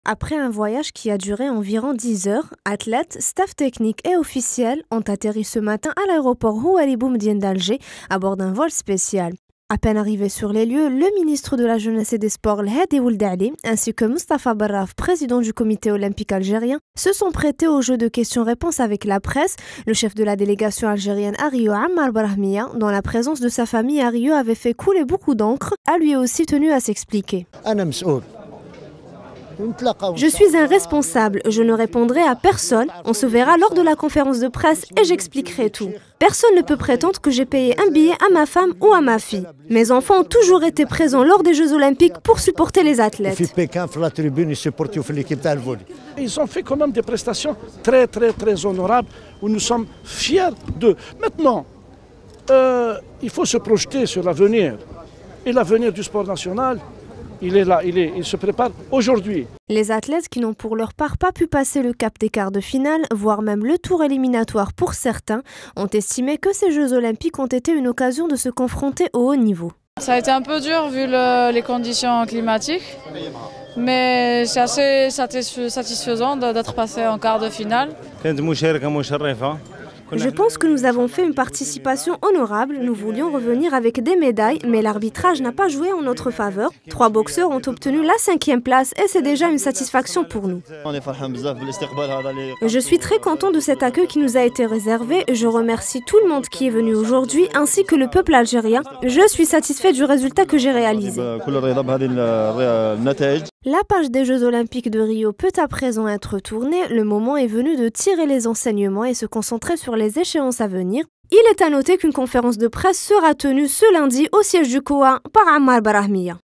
Après un voyage qui a duré environ 10 heures, athlètes, staff technique et officiels ont atterri ce matin à l'aéroport Houari Boumediene d'Alger à bord d'un vol spécial. À peine arrivé sur les lieux, le ministre de la Jeunesse et des Sports, Hadi Ould Ali, ainsi que Moustapha Barraf, président du comité olympique algérien, se sont prêtés au jeu de questions-réponses avec la presse. Le chef de la délégation algérienne à Rio, Ammar Brahmia, dans la présence de sa famille à Rio, avait fait couler beaucoup d'encre, a lui aussi tenu à s'expliquer. Je suis un responsable, je ne répondrai à personne. On se verra lors de la conférence de presse et j'expliquerai tout. Personne ne peut prétendre que j'ai payé un billet à ma femme ou à ma fille. Mes enfants ont toujours été présents lors des Jeux Olympiques pour supporter les athlètes. Ils ont fait quand même des prestations très honorables où nous sommes fiers d'eux. Maintenant, il faut se projeter sur l'avenir. Et l'avenir du sport national, il est là, il se prépare aujourd'hui. Les athlètes qui n'ont pour leur part pas pu passer le cap des quarts de finale, voire même le tour éliminatoire pour certains, ont estimé que ces Jeux Olympiques ont été une occasion de se confronter au haut niveau. Ça a été un peu dur vu les conditions climatiques, mais c'est assez satisfaisant d'être passé en quart de finale. Je pense que nous avons fait une participation honorable. Nous voulions revenir avec des médailles, mais l'arbitrage n'a pas joué en notre faveur. 3 boxeurs ont obtenu la 5e place et c'est déjà une satisfaction pour nous. Je suis très content de cet accueil qui nous a été réservé. Je remercie tout le monde qui est venu aujourd'hui, ainsi que le peuple algérien. Je suis satisfait du résultat que j'ai réalisé. La page des Jeux Olympiques de Rio peut à présent être tournée. Le moment est venu de tirer les enseignements et se concentrer sur les échéances à venir. Il est à noter qu'une conférence de presse sera tenue ce lundi au siège du COA par Ammar Brahmia.